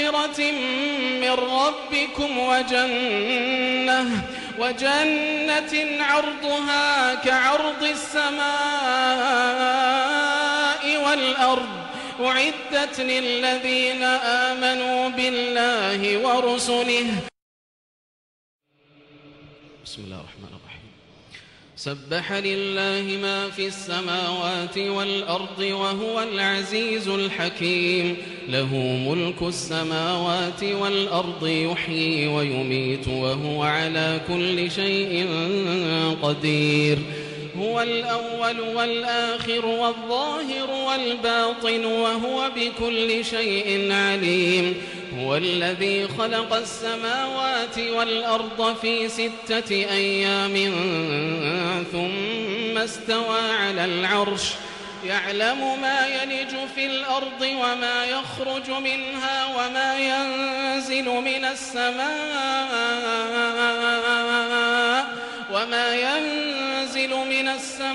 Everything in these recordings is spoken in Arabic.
مغفرة من ربكم وجنة عرضها كعرض السماء والأرض أعدت للذين آمنوا بالله ورسله. بسم الله الرحمن الرحيم. سبح لله ما في السماوات والأرض وهو العزيز الحكيم. له ملك السماوات والأرض يحيي ويميت وهو على كل شيء قدير. هو الأول والآخر والظاهر والباطن وهو بكل شيء عليم. هو الذي خلق السماوات والأرض في 6 أيام ثم استوى على العرش يعلم ما يلج في الأرض وما يخرج منها وما ينزل من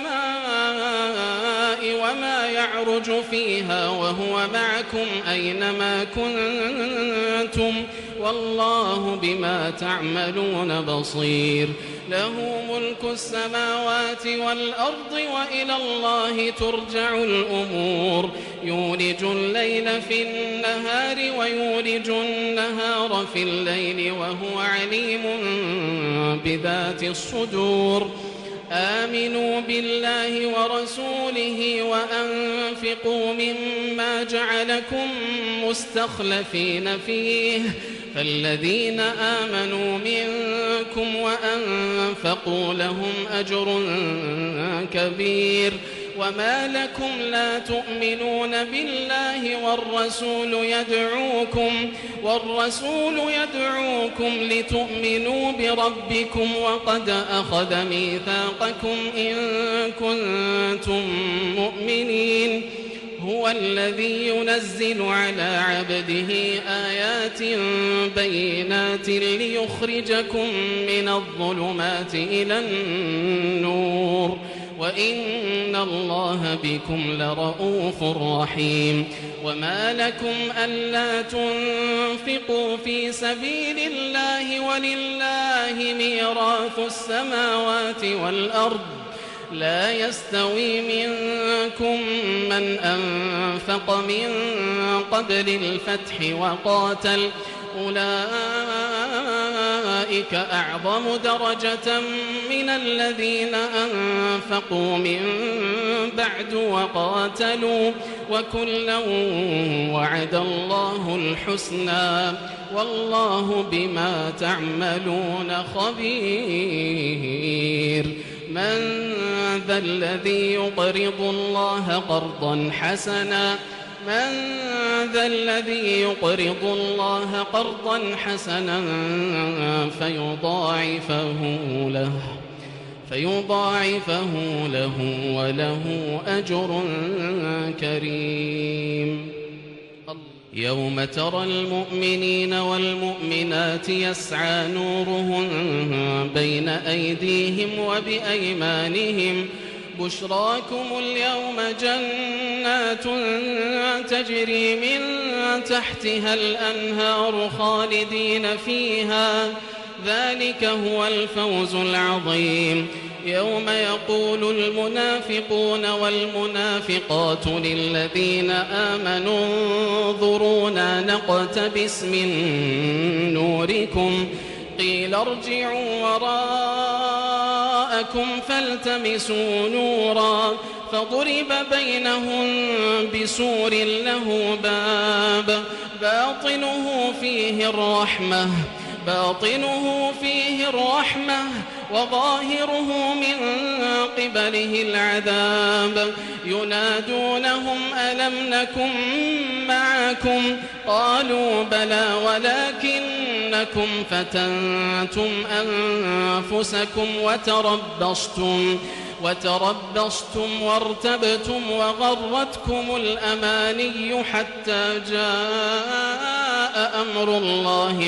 السماء وما يعرج فيها وهو معكم أينما كنتم والله بما تعملون بصير. له ملك السماوات والأرض وإلى الله ترجع الأمور. يولج الليل في النهار ويولج النهار في الليل وهو عليم بذات الصدور. آمنوا بالله ورسوله وأنفقوا مما جعلكم مستخلفين فيه فالذين آمنوا منكم وأنفقوا لهم أجر كبير. وما لكم لا تؤمنون بالله والرسول يدعوكم لتؤمنوا بربكم وقد أخذ ميثاقكم إن كنتم مؤمنين. هو الذي ينزل على عبده آيات بينات ليخرجكم من الظلمات إلى النور وإن الله بكم لرؤوف رحيم. وما لكم ألا تنفقوا في سبيل الله ولله ميراث السماوات والأرض لا يستوي منكم من أنفق من قبل الفتح وقاتل أولئك أعظم درجة من الذين أنفقوا من بعد وقاتلوا وكلا وعد الله الحسنى والله بما تعملون خبير. من ذا الذي يقرض الله قرضا حسنا فيضاعفه له وله أجر كريم. يوم ترى المؤمنين والمؤمنات يسعى نورهم بين أيديهم وبأيمانهم بشراكم اليوم جنات تجري من تحتها الأنهار خالدين فيها ذلك هو الفوز العظيم. يوم يقول المنافقون والمنافقات للذين آمنوا انظرونا نقتبس من نوركم قيل ارجعوا وراءكم فالتمسوا نورا فضرب بينهم بسور له باب باطنه فيه الرحمة وظاهره من قبله العذاب ينادونهم ألم نكن معكم قالوا بلى ولكنكم فتنتم أنفسكم وتربصتم وارتبتم وغرتكم الأماني حتى جاء أمر الله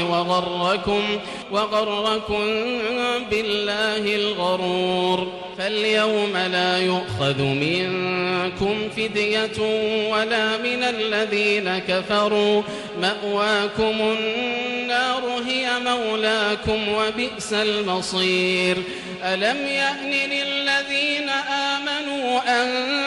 وغركم بالله الغرور. فاليوم لا يؤخذ منكم فدية ولا من الذين كفروا، مأواكم النار هي مولاكم وبئس المصير. ألم يأن للذين آمنوا أن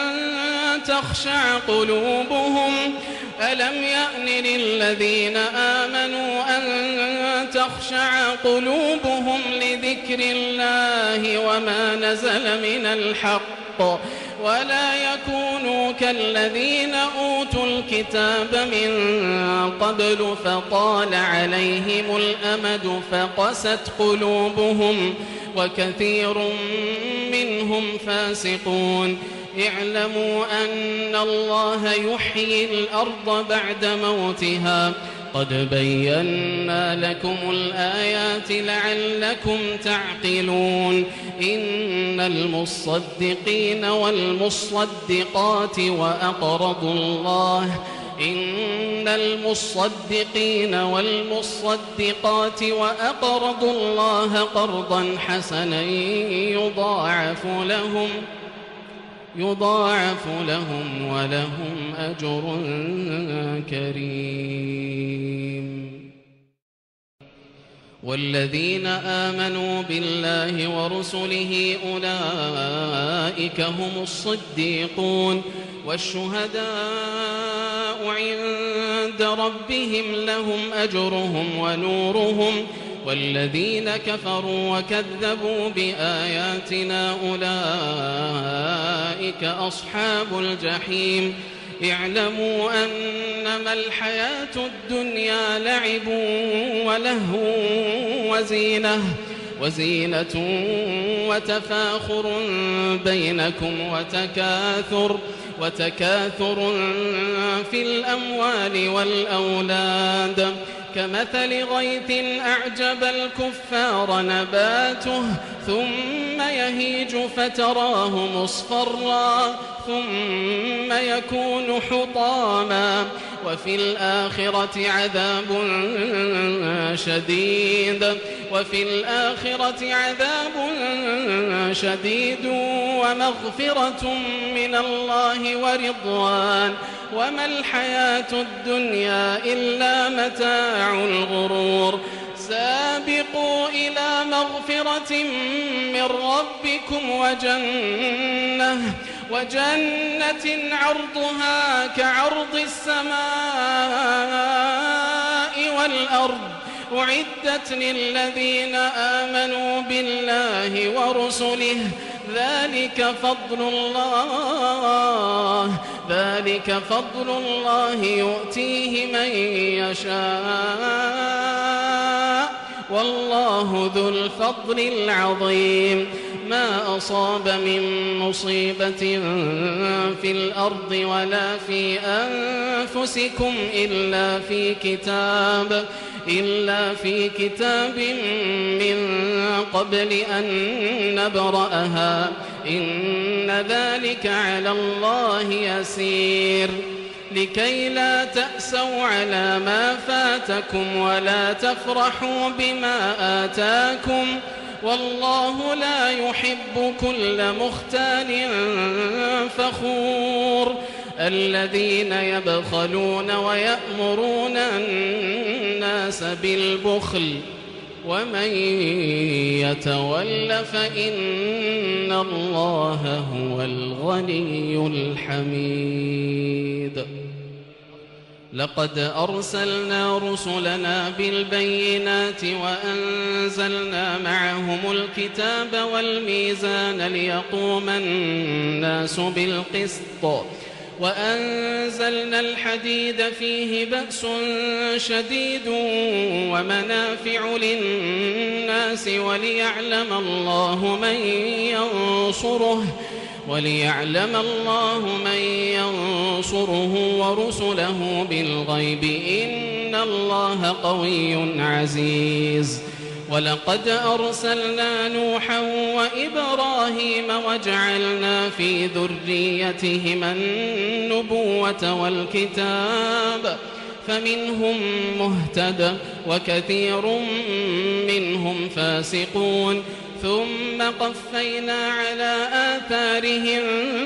تخشع قلوبهم لذكر الله وما نزل من الحق، ولا يكونوا كالذين أوتوا الكتاب من قبل فطال عليهم الأمد فقست قلوبهم وكثير منهم فاسقون. اعلموا أن الله يحيي الأرض بعد موتها، قد بينا لكم الآيات لعلكم تعقلون. إن المصدقين والمصدقات وأقرضوا الله قرضا حسنا يضاعف لهم ولهم أجر كريم. والذين آمنوا بالله ورسله أولئك هم الصديقون والشهداء عند ربهم لهم أجرهم ونورهم. والذين كفروا وكذبوا بآياتنا أولئك أصحاب الجحيم. اعلموا أنما الحياة الدنيا لعب ولهو وزينة وتفاخر بينكم وتكاثر في الأموال والأولاد، كمثل غيث أعجب الكفار نباته ثم يهيج فتراه مصفرا ثم يكون حطاما، وفي الآخرة عذاب شديد ومغفرة من الله ورضوان، وما الحياة الدنيا إلا متاع الغرور. سابقوا إلى مغفرة من ربكم وجنة عرضها كعرض السماء والأرض أعدت للذين آمنوا بالله ورسله، ذلك فضل الله يؤتيه من يشاء، والله ذو الفضل العظيم. ما أصاب من مصيبة في الأرض ولا في أنفسكم إلا في كتاب من قبل أن نبرأها، إن ذلك على الله يسير. لكي لا تأسوا على ما فاتكم ولا تفرحوا بما آتاكم، والله لا يحب كل مختال فخور. الذين يبخلون ويأمرون الناس بالبخل، ومن يتول فإن الله هو الغني الحميد. لقد أرسلنا رسلنا بالبينات وأنزلنا معهم الكتاب والميزان ليقوم الناس بالقسط، وأنزلنا الحديد فيه بأس شديد ومنافع للناس وليعلم الله من ينصره ورسله بالغيب، إن الله قوي عزيز. ولقد أرسلنا نوحا وإبراهيم وجعلنا في ذريتهما النبوة والكتاب، فمنهم مهتد وكثير منهم فاسقون ثم قفينا على آثارهم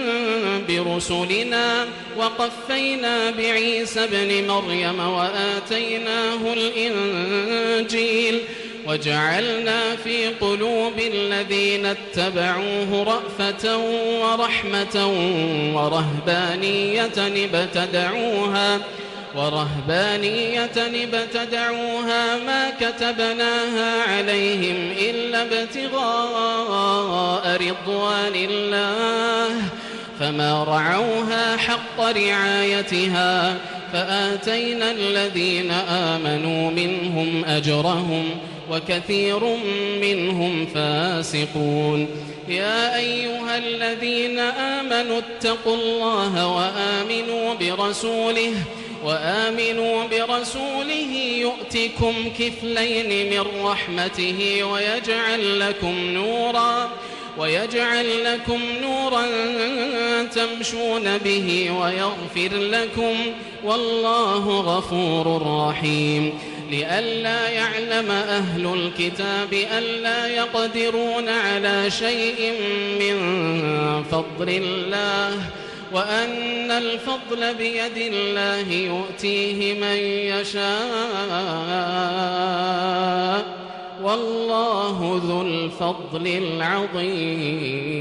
برسلنا وقفينا بعيسى ابن مريم وآتيناه الإنجيل وجعلنا في قلوب الذين اتبعوه رأفة ورحمة ورهبانية ابتدعوها ما كتبناها عليهم إلا ابتغاء رضوان الله فما رعوها حق رعايتها فآتينا الذين آمنوا منهم أجرهم وكثير منهم فاسقون يا أيها الذين آمنوا اتقوا الله وآمنوا برسوله يؤتكم كفلين من رحمته ويجعل لكم نورا تمشون به ويغفر لكم والله غفور رحيم لئلا يعلم أهل الكتاب ألا يقدرون على شيء من فضل الله وأن الفضل بيد الله يؤتيه من يشاء والله ذو الفضل العظيم.